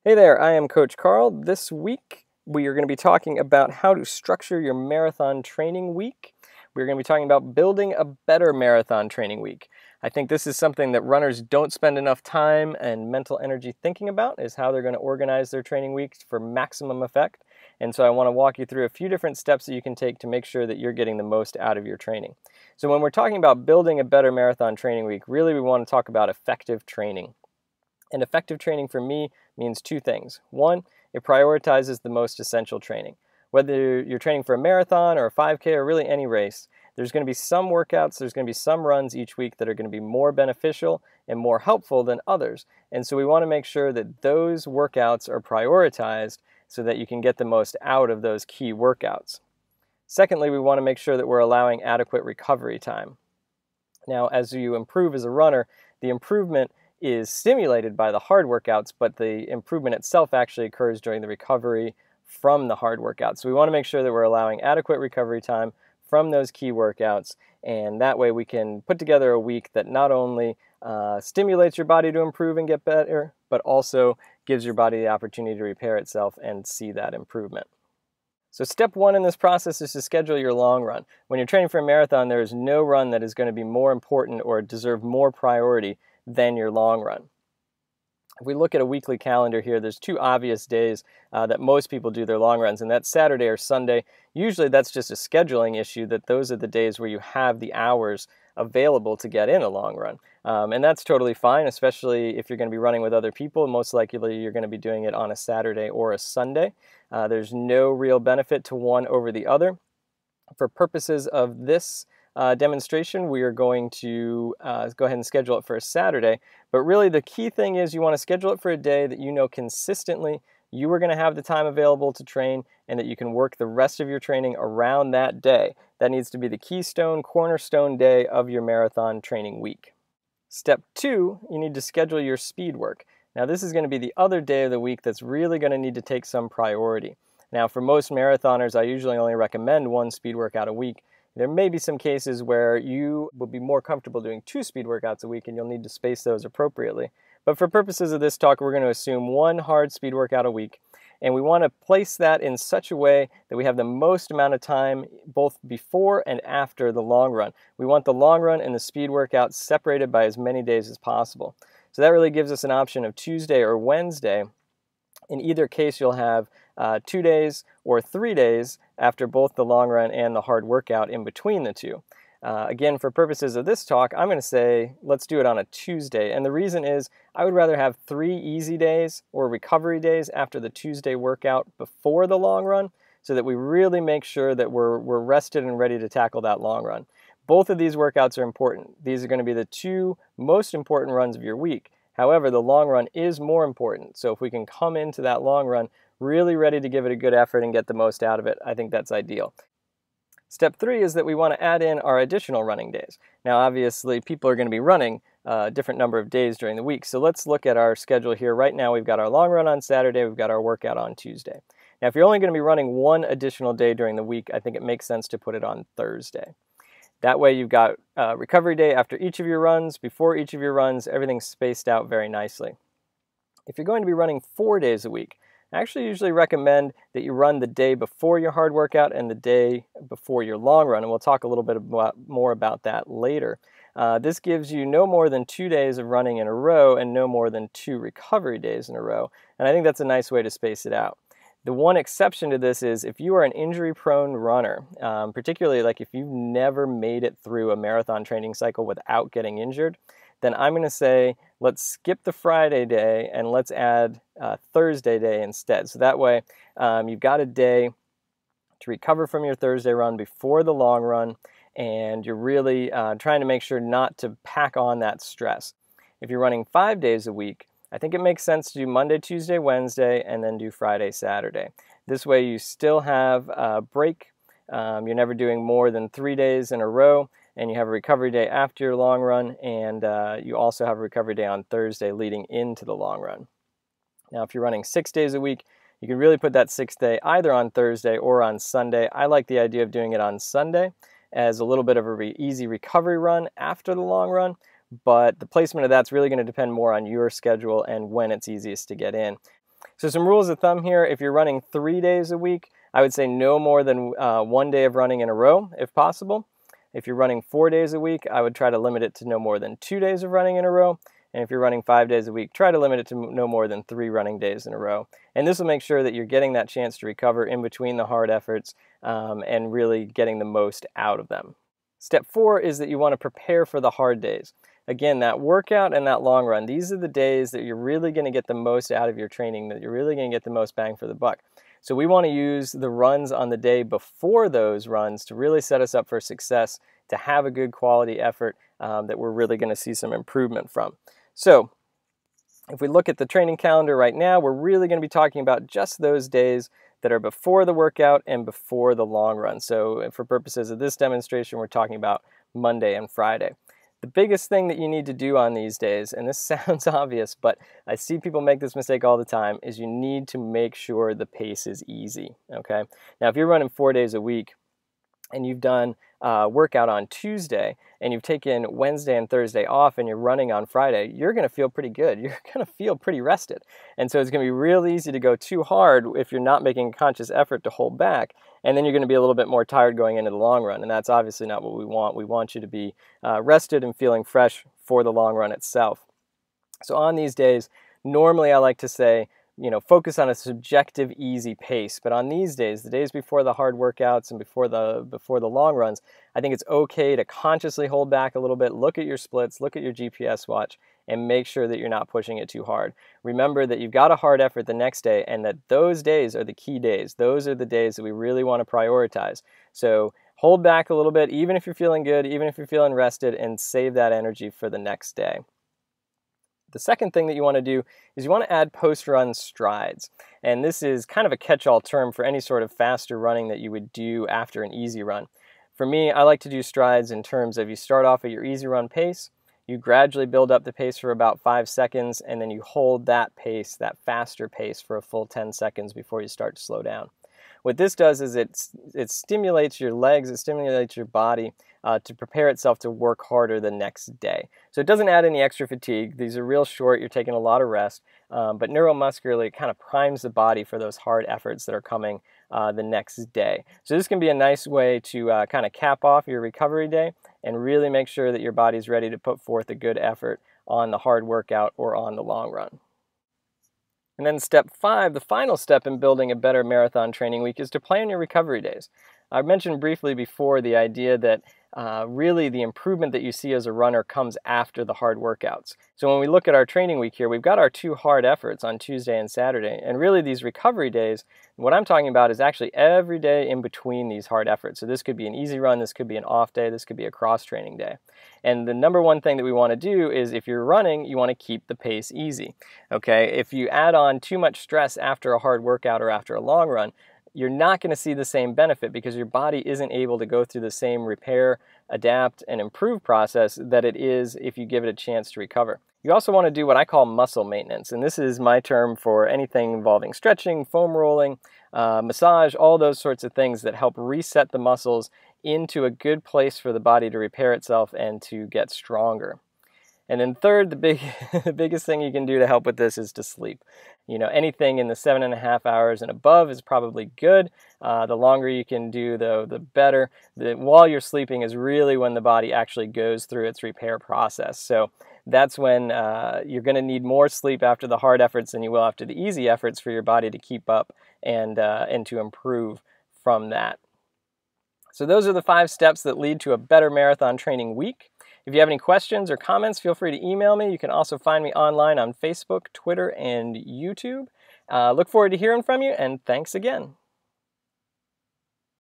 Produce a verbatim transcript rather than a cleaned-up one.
Hey there, I am Coach Carl. This week we are going to be talking about how to structure your marathon training week. We're going to be talking about building a better marathon training week. I think this is something that runners don't spend enough time and mental energy thinking about, is how they're going to organize their training weeks for maximum effect. And so I want to walk you through a few different steps that you can take to make sure that you're getting the most out of your training. So when we're talking about building a better marathon training week, really we want to talk about effective training. And effective training for me means two things. One, it prioritizes the most essential training. Whether you're training for a marathon or a five K or really any race, there's going to be some workouts, there's going to be some runs each week that are going to be more beneficial and more helpful than others. And so we want to make sure that those workouts are prioritized so that you can get the most out of those key workouts. Secondly, we want to make sure that we're allowing adequate recovery time. Now, as you improve as a runner, the improvement is stimulated by the hard workouts, but the improvement itself actually occurs during the recovery from the hard workouts. So we want to make sure that we're allowing adequate recovery time from those key workouts, and that way we can put together a week that not only uh, stimulates your body to improve and get better, but also gives your body the opportunity to repair itself and see that improvement. So step one in this process is to schedule your long run. When you're training for a marathon, there is no run that is going to be more important or deserve more priority than your long run. If we look at a weekly calendar here, there's two obvious days uh, that most people do their long runs, and that's Saturday or Sunday. Usually that's just a scheduling issue, that those are the days where you have the hours available to get in a long run. Um, and that's totally fine, especially if you're going to be running with other people. Most likely you're going to be doing it on a Saturday or a Sunday. Uh, there's no real benefit to one over the other. For purposes of this Uh, demonstration, we are going to uh, go ahead and schedule it for a Saturday. But really the key thing is you want to schedule it for a day that you know consistently you are going to have the time available to train, and that you can work the rest of your training around that day. That needs to be the keystone, cornerstone day of your marathon training week. Step two, you need to schedule your speed work. Now this is going to be the other day of the week that's really going to need to take some priority. Now for most marathoners, I usually only recommend one speed workout a week. There may be some cases where you will be more comfortable doing two speed workouts a week and you'll need to space those appropriately. But for purposes of this talk, we're going to assume one hard speed workout a week. And we want to place that in such a way that we have the most amount of time both before and after the long run. We want the long run and the speed workout separated by as many days as possible. So that really gives us an option of Tuesday or Wednesday. In either case, you'll have uh, two days or three days after both the long run and the hard workout in between the two. Uh, again, for purposes of this talk, I'm going to say let's do it on a Tuesday. And the reason is I would rather have three easy days or recovery days after the Tuesday workout before the long run, so that we really make sure that we're, we're rested and ready to tackle that long run. Both of these workouts are important. These are going to be the two most important runs of your week. However, the long run is more important. So if we can come into that long run really ready to give it a good effort and get the most out of it, I think that's ideal. Step three is that we want to add in our additional running days. Now, obviously, people are going to be running a different number of days during the week. So let's look at our schedule here. Right now, we've got our long run on Saturday. We've got our workout on Tuesday. Now, if you're only going to be running one additional day during the week, I think it makes sense to put it on Thursday. That way you've got a recovery day after each of your runs, before each of your runs, everything's spaced out very nicely. If you're going to be running four days a week, I actually usually recommend that you run the day before your hard workout and the day before your long run, and we'll talk a little bit about, more about that later. Uh, this gives you no more than two days of running in a row and no more than two recovery days in a row, and I think that's a nice way to space it out. The one exception to this is if you are an injury-prone runner, um, particularly like if you've never made it through a marathon training cycle without getting injured, then I'm going to say let's skip the Friday day and let's add uh, Thursday day instead. So that way um, you've got a day to recover from your Thursday run before the long run, and you're really uh, trying to make sure not to pack on that stress. If you're running five days a week, I think it makes sense to do Monday, Tuesday, Wednesday, and then do Friday, Saturday. This way you still have a break. Um, you're never doing more than three days in a row, and you have a recovery day after your long run, and uh, you also have a recovery day on Thursday leading into the long run. Now, if you're running six days a week, you can really put that sixth day either on Thursday or on Sunday. I like the idea of doing it on Sunday as a little bit of a re- easy recovery run after the long run, but the placement of that's really going to depend more on your schedule and when it's easiest to get in. So some rules of thumb here: if you're running three days a week, I would say no more than uh, one day of running in a row, if possible. If you're running four days a week, I would try to limit it to no more than two days of running in a row. And if you're running five days a week, try to limit it to no more than three running days in a row. And this will make sure that you're getting that chance to recover in between the hard efforts um, and really getting the most out of them. Step four is that you want to prepare for the hard days. Again, that workout and that long run, these are the days that you're really going to get the most out of your training, that you're really going to get the most bang for the buck. So we want to use the runs on the day before those runs to really set us up for success, to have a good quality effort um, that we're really going to see some improvement from. So if we look at the training calendar right now, we're really going to be talking about just those days that are before the workout and before the long run. So for purposes of this demonstration, we're talking about Monday and Friday. The biggest thing that you need to do on these days, and this sounds obvious, but I see people make this mistake all the time, is you need to make sure the pace is easy, okay? Now, if you're running four days a week and you've done a workout on Tuesday and you've taken Wednesday and Thursday off and you're running on Friday, you're going to feel pretty good. You're going to feel pretty rested. And so it's going to be real easy to go too hard if you're not making a conscious effort to hold back. And then you're going to be a little bit more tired going into the long run. And that's obviously not what we want. We want you to be uh, rested and feeling fresh for the long run itself. So on these days, normally I like to say, you know, focus on a subjective, easy pace. But on these days, the days before the hard workouts and before the before the long runs, I think it's okay to consciously hold back a little bit, look at your splits, look at your G P S watch, and make sure that you're not pushing it too hard. Remember that you've got a hard effort the next day, and that those days are the key days. Those are the days that we really want to prioritize. So hold back a little bit, even if you're feeling good, even if you're feeling rested, and save that energy for the next day. The second thing that you want to do is you want to add post-run strides. And this is kind of a catch-all term for any sort of faster running that you would do after an easy run. For me, I like to do strides in terms of you start off at your easy run pace, you gradually build up the pace for about five seconds, and then you hold that pace, that faster pace, for a full ten seconds before you start to slow down. What this does is it, it stimulates your legs, it stimulates your body uh, to prepare itself to work harder the next day. So it doesn't add any extra fatigue. These are real short, you're taking a lot of rest, um, but neuromuscularly it kind of primes the body for those hard efforts that are coming uh, the next day. So this can be a nice way to uh, kind of cap off your recovery day and really make sure that your body's ready to put forth a good effort on the hard workout or on the long run. And then step five, the final step in building a better marathon training week, is to plan your recovery days. I mentioned briefly before the idea that uh, really the improvement that you see as a runner comes after the hard workouts. So when we look at our training week here, we've got our two hard efforts on Tuesday and Saturday. And really these recovery days, what I'm talking about is actually every day in between these hard efforts. So this could be an easy run, this could be an off day, this could be a cross-training day. And the number one thing that we want to do is, if you're running, you want to keep the pace easy. Okay, if you add on too much stress after a hard workout or after a long run, you're not going to see the same benefit because your body isn't able to go through the same repair, adapt, and improve process that it is if you give it a chance to recover. You also want to do what I call muscle maintenance, and this is my term for anything involving stretching, foam rolling, uh, massage, all those sorts of things that help reset the muscles into a good place for the body to repair itself and to get stronger. And then third, the big, the biggest thing you can do to help with this is to sleep. You know, anything in the seven and a half hours and above is probably good. Uh, the longer you can do, though, the better. The, while you're sleeping is really when the body actually goes through its repair process. So that's when uh, you're going to need more sleep after the hard efforts than you will after the easy efforts for your body to keep up and, uh, and to improve from that. So those are the five steps that lead to a better marathon training week. If you have any questions or comments, feel free to email me. You can also find me online on Facebook, Twitter, and YouTube. Uh, look forward to hearing from you, and thanks again.